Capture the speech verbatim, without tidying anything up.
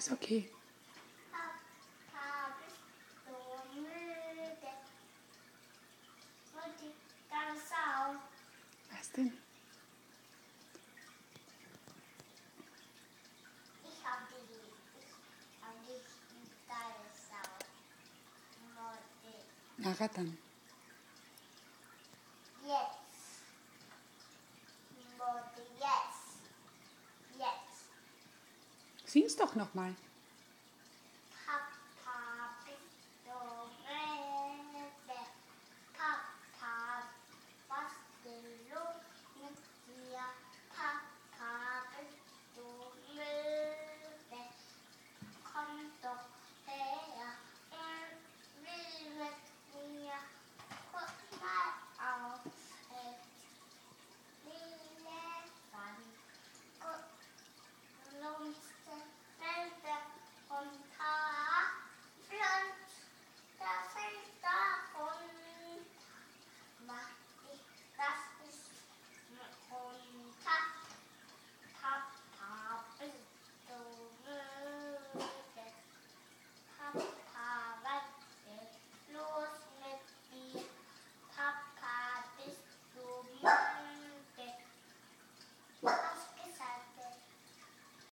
Ist okay. Papa, bist du müde? Und die Dinosaur. Was denn? Ich hab die, ich hab die Dinosaur. Modi. Nachher dann. Jetzt. Modi, jetzt. Jetzt. Sing's doch noch mal.